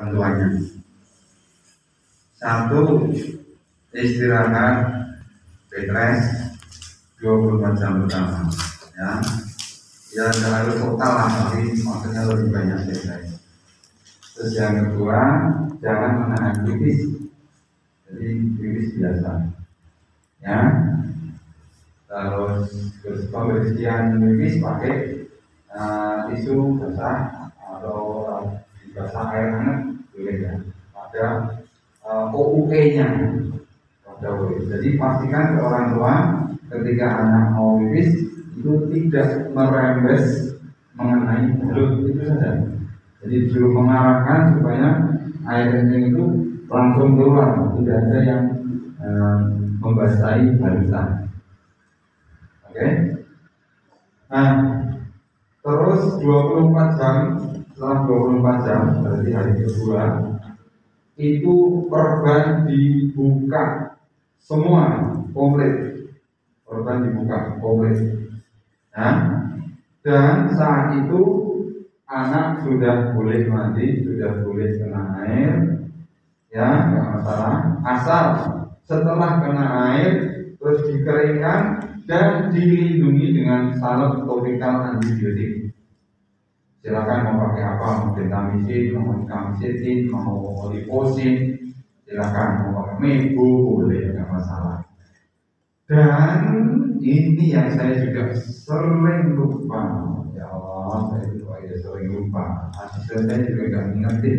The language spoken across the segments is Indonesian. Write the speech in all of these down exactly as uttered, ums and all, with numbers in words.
tentuannya. Satu, istirahat bed rest dua puluh empat jam pertama, ya. Ya harus total lah, tapi maksudnya lebih banyak bed rest. Terus yang kedua, jangan menahan pipis, jadi pipis biasa, ya. Terus terus pembersihan pipis pakai uh, tisu basah atau uh, basah air hangat boleh ya. Ada uh, O U E-nya. Jadi pastikan ke orang tua ketika anak mau pipis itu tidak merembes mengenai mulut, itu saja. Jadi disuruh mengarahkan supaya air kencing itu langsung keluar, tidak ada yang uh, membasahi balutan. Oke, okay. Nah, terus dua puluh empat jam, setelah dua puluh empat jam, berarti hari kedua, itu perban dibuka semua, komplit. Perban dibuka, komplit. Nah, dan saat itu anak sudah boleh mandi, sudah boleh kena air, ya, nggak masalah. Asal setelah kena air, terus dikeringkan dan dilindungi dengan salep topikal antibiotik. Silakan mau pakai apa, mau vitamin, mau kamsitin, mau oliposin, silakan mau pakai mebu, boleh, nggak masalah. Dan ini yang saya juga sering lupa, ya Allah, saya juga ya sering lupa. Asisten saya juga nggak ngerti.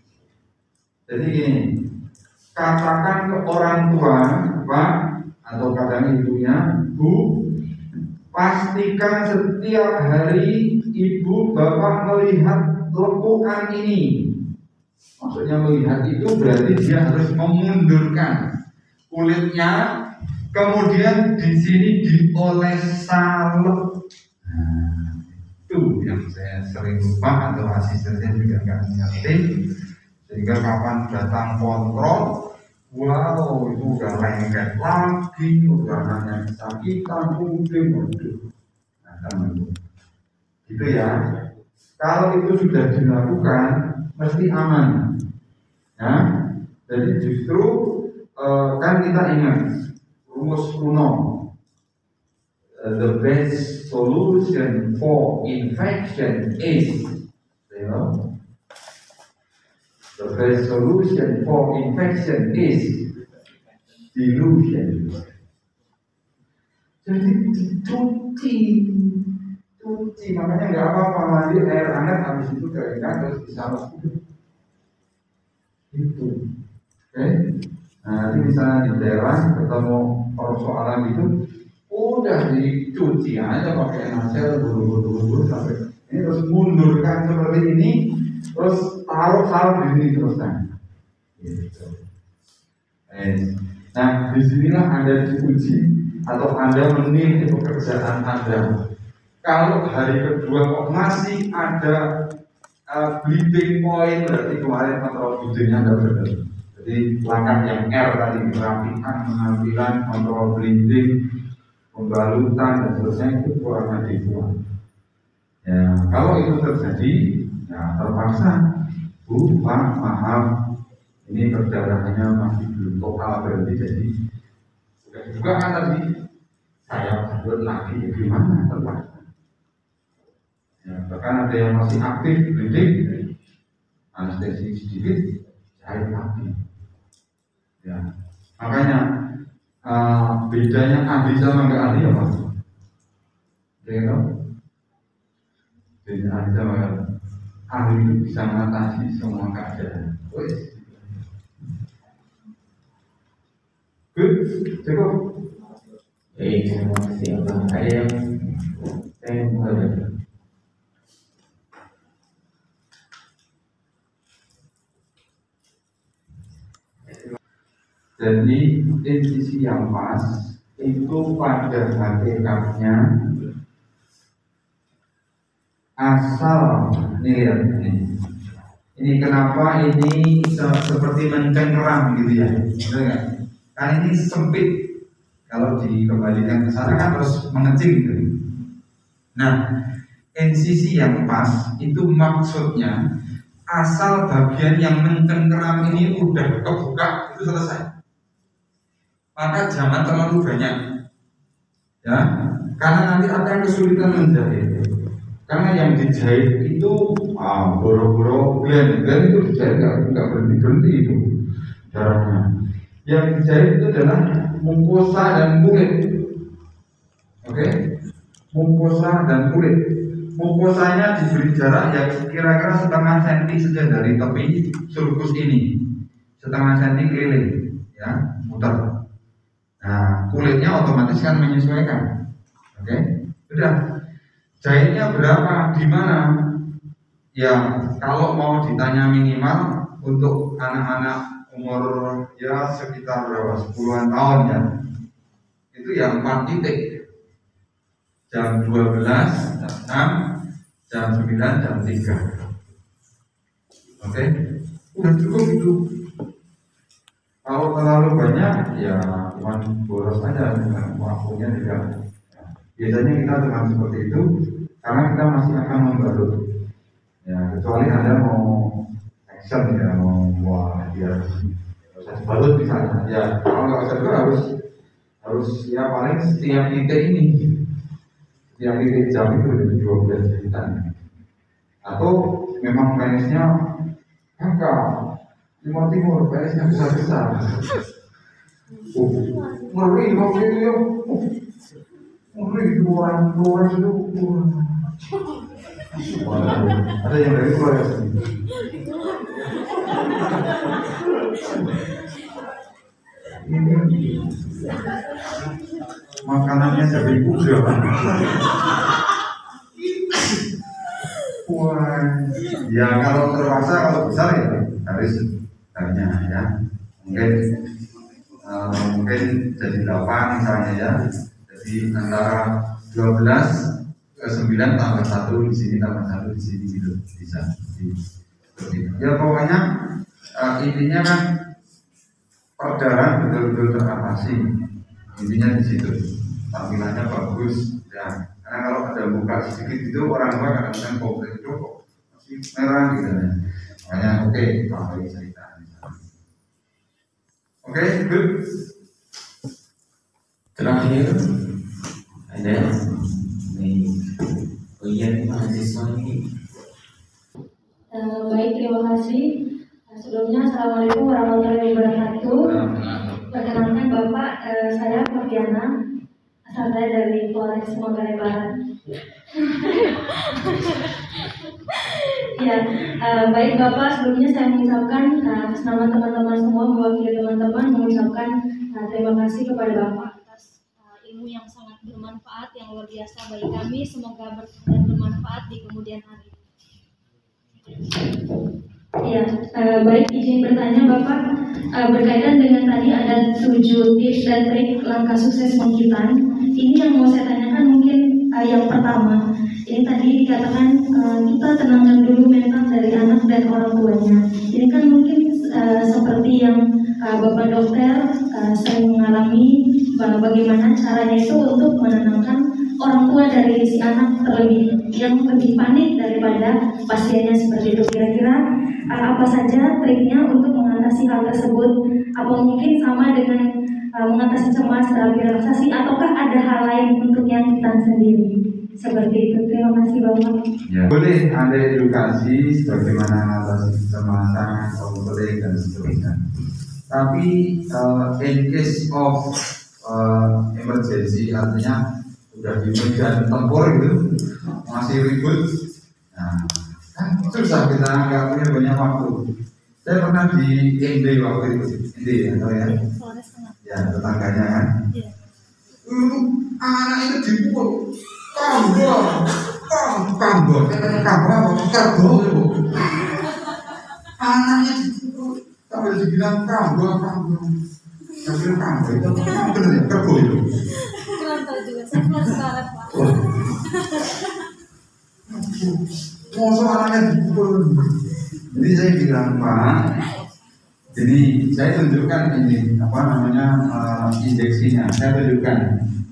Jadi gini, katakan ke orang tua, Pak, atau kadang ibunya, Bu, pastikan setiap hari ibu bapak melihat lekukan ini. Maksudnya melihat itu berarti dia harus memundurkan kulitnya, kemudian di sini dioles salep. Nah, itu yang saya sering lupa atau asistennya juga nggak ngerti, sehingga kapan datang kontrol, wow, itu udah lengket lagi, udah hanya kesakitan, udah, udah. Nah, kan gitu ya. Kalau itu sudah dilakukan, mesti aman. Ya, jadi justru uh, kan kita ingat rumus kuno, uh, the best solution for infection is, you know, the best solution for infection is dilution. Jadi dicuci, cuci, makanya nggak apa-apa mandi air hangat, habis itu keringkan terus disalep itu. Oke, okay? Nah nanti misalnya di daerah ketemu persoalan itu, udah dicuci aja pakai nasel, buru-buru sampai ini, terus mundurkan seperti ini, terus taruh salep di sini terus kan. Gitu. Eh, nah disinilah Anda diuji atau Anda menilai pekerjaan Anda. Kalau hari kedua kok masih ada uh, bleeding point, berarti kemarin kontrol bleedingnya tidak benar. Jadi langkah yang R tadi, merapikan, pengambilan, kontrol bleeding, pembalutan dan seterusnya itu kurang adekuat. Ya, kalau itu terjadi, ya terpaksa, Bu, Pak, maaf, ini perdarahannya masih belum total berarti, jadi sudah juga kan tadi saya buat lagi, gimana terpaksa. Ya, bahkan ada yang masih aktif bleeding, anestesi sedikit, jahit lagi. Ya, makanya uh, bedanya ahli sama nggak ahli apa? Ya, tahu? Bedanya ahli sama nggak ahli itu bisa mengatasi semua keadaan. Wes, good, cukup. Baik, terima kasih Abang. Ada yang saya mau tanya? Jadi insisi yang pas itu pada hakikatnya asal nih lihat ini. Ini kenapa ini seperti mencengkeram gitu ya? Betul nggak? Kan ini sempit. Kalau dikembalikan ke sana kan terus mengecil gitu. Nah, insisi yang pas itu maksudnya asal bagian yang mencengkeram ini udah kebuka itu selesai. Maka jangan terlalu banyak, ya, karena nanti akan kesulitan menjahit. Karena yang dijahit itu ah, boro-boro glen, glen itu dijahit nggak nggak berhenti berhenti itu darahnya. Yang dijahit itu adalah mukosa dan kulit, oke? Okay? Mukosa dan kulit. Mukosanya diberi jarak yang kira-kira setengah senti saja dari tepi sulcus ini, setengah senti keliling, ya, muter. Nah, kulitnya otomatis kan menyesuaikan, oke? Okay? Udah, jahitnya berapa, di mana? Ya, kalau mau ditanya minimal untuk anak-anak umur ya sekitar berapa, sepuluhan tahun ya, itu ya empat titik. Jam dua belas, jam enam, jam sembilan, jam tiga. Oke, okay? Udah cukup itu. Kalau terlalu banyak, ya cuma boros aja, waktunya juga. Biasanya kita dengan seperti itu, karena kita masih akan membalut. Ya, kecuali Anda mau action ya, mau wah dia proses balut misalnya. Ya, kalau nggak usah itu harus harus ya paling setiap titik ini. Yang titik jam itu dari dua belas jahitan, atau memang penisnya kakak timur timur, penisnya besar besar. Oh, ngeri waktu itu ya, ngeri keluaran keluaran itu. Ada yang dari luar ya sini. Ini makanannya jadi kuda. Wah, ya kalau terpaksa, kalau besar ya harus banyak ya. Mungkin uh, mungkin jadi delapan misalnya ya. Jadi antara dua belas ke sembilan tambah satu di sini tambah satu di sini gitu bisa. Jadi, ya pokoknya uh, intinya kan perdarahan betul-betul teratasi. Intinya di situ tampilannya bagus ya, karena kalau ada buka sedikit itu orang tua kadang-kadang komplain itu kok masih merah gitu ya. Makanya oke okay, kalau cerita oke okay, good. Terakhir ada nih ujian mahasiswa ini. Uh, baik, terima kasih. Sebelumnya, assalamualaikum warahmatullahi wabarakatuh. Perkenalkan Bapak, eh, saya Fabiana, asal saya dari Polres Manggarai Barat. Ya, eh, baik Bapak, sebelumnya saya mengucapkan eh, atas nama teman-teman semua, mewakili teman-teman mengucapkan eh, terima kasih kepada Bapak atas eh, ilmu yang sangat bermanfaat, yang luar biasa bagi kami. Semoga ber- dan bermanfaat di kemudian hari. Ya, eh, baik, izin bertanya Bapak, eh, berkaitan dengan tadi ada tujuh tips dan trik langkah sukses menghitan. Ini yang mau saya tanyakan mungkin eh, yang pertama. Ini tadi dikatakan eh, kita tenangkan dulu mental dari anak dan orang tuanya. Ini kan mungkin eh, seperti yang eh, Bapak dokter eh, sering mengalami, bagaimana caranya itu untuk menenangkan orang tua dari si anak terlebih yang lebih panik daripada pasiennya seperti itu. Kira-kira uh, apa saja triknya untuk mengatasi hal tersebut? Apa mungkin sama dengan uh, mengatasi cemas, terapi relaksasi, ataukah ada hal lain untuk yang kita sendiri? Seperti itu. Terima kasih Bapak. Ya, boleh ada edukasi bagaimana mengatasi kecemasan, konflik dan seterusnya. Tapi uh, in case of uh, emergency, artinya udah di medan tempur gitu, masih ribut, nah kan susah, kita nggak punya banyak waktu. Saya pernah di N D waktu itu, N D ya, tahu ya? Ya, tetangganya kan. Uh, anak itu dipukul, kambol, kambol, katanya kambol apa? Kerbau itu. Anaknya dipukul, sampai dibilang kambol, kambol. Tapi kambol itu benar ya, kerbau itu. Mau soalnya dipukul. Jadi saya bilang Pak, jadi saya tunjukkan ini apa namanya uh, injeksinya. Saya tunjukkan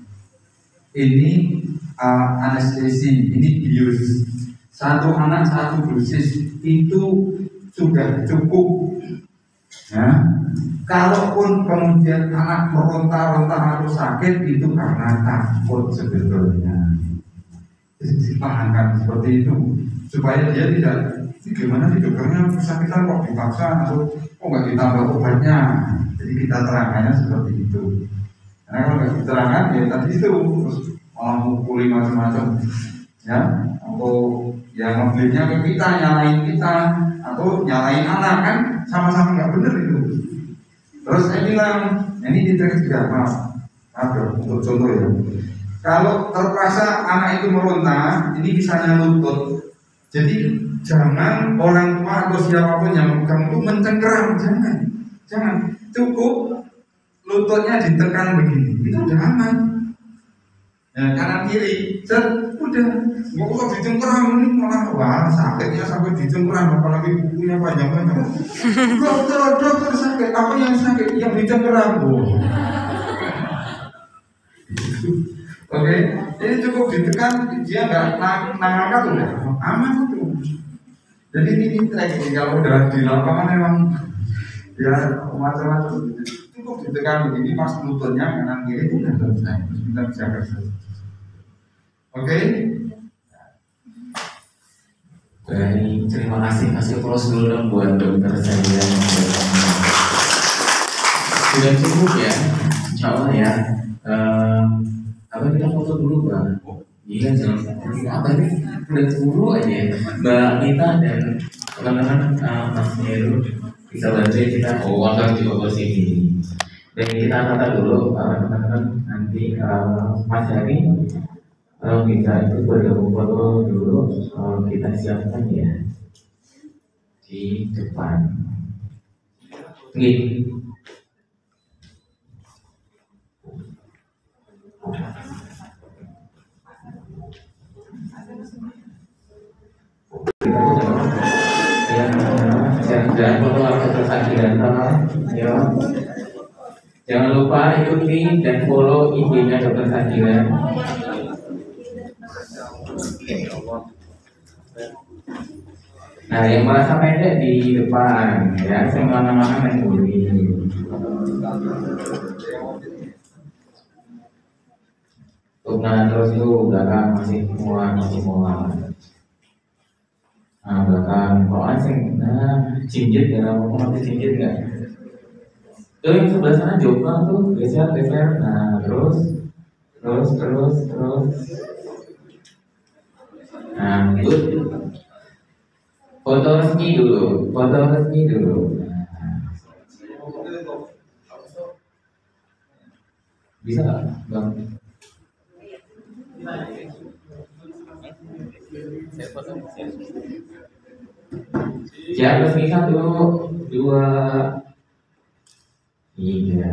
ini uh, anestesi, ini bius. Satu anak satu dosis itu sudah cukup. Ya, kalaupun kemudian anak meronta-ronta atau sakit itu karena takut sebetulnya. Dipahamkan seperti itu supaya dia tidak gimana sih dokternya kesakitan kok dipaksa atau kok nggak ditambah obatnya. Jadi kita terangkannya seperti itu. Karena kalau nggak diterangkan ya tadi itu terus malah mukuli macam-macam, ya, atau yang ngebelinya ke kita, nyalain kita atau nyalain anak, kan sama-sama nggak benar itu. Terus saya bilang ini diterima juga, maaf, ada untuk contoh ya. Kalau terpaksa anak itu meronta, ini misalnya lutut. Jadi jangan orang tua atau siapapun yang memegang itu mencengkeram, jangan, jangan. Cukup lututnya ditekan begini, itu udah aman. Ya, kanan kiri, set, udah. Nggak usah dicengkeram, ini malah wah sakitnya sampai dicengkeram, apalagi bukunya panjang-panjang. Dokter, dokter sakit, apa yang sakit? Yang dicengkeram, bu. Oke, jadi cukup ditekan, dia nggak nangangkat udah aman itu. Jadi ini trik, kalau udah di lapangan memang ya macam-macam. Cukup ditekan begini, pas lututnya kanan kiri udah selesai, kita bisa kerja. Oke. Baik, terima kasih. Kasih close dulu dong buat dokter saya. Sudah cukup ya, insya Allah ya. Uh, apa kita foto dulu bang? Oh, iya jangan sampai apa ini udah dulu aja ya. Mbak Nita dan teman-teman uh, Mas Heru bisa bantu kita. Oh, akan coba posisi. Dan kita tata dulu uh, teman-teman nanti uh, Mas Hari kalau bisa itu bergabung foto dulu, uh, kita siapkan ya di depan. Gini. Dan foto aktor Sagiranto, ya. Jangan lupa ikuti dan follow I G-nya Dokter Sagiran. Nah, yang merasa pendek di depan, ya, semana-mana main buli. Nah, terus itu belakang masih muat, masih muat. Nah, belakang kok asing, nah, cincit ya, mau nanti cincit nggak? Tuh yang sebelah sana jombang tuh, geser, geser. Nah, terus, terus, terus, terus. Nah, good. Foto resmi dulu, foto resmi dulu. Nah. Bisa nggak, bang? Siap resmi satu, dua, tiga.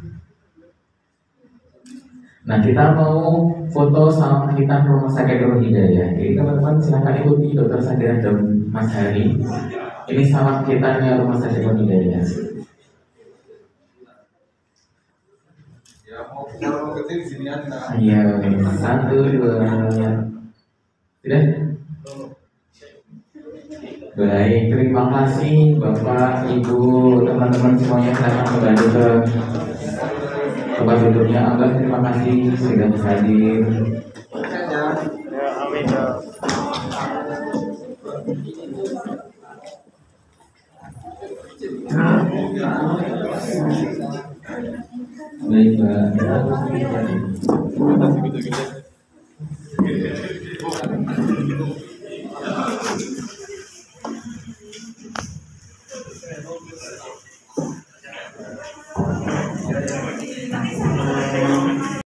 Nah, kita mau foto sama kita Rumah Sakit Darul Hidayah. Jadi teman-teman silakan ikuti Dokter Sagiran dan Mas Hari. Ini sama kitanya Rumah Sakit Darul Hidayah. Ya mau kalau ketik sini aja. Iya, satu, dua, sudah. Baik, terima kasih Bapak, Ibu, teman-teman semuanya silakan membantu ke tempat duduknya. Abah, terima kasih sudah hadir. Ya, amin. Baik, Mbak.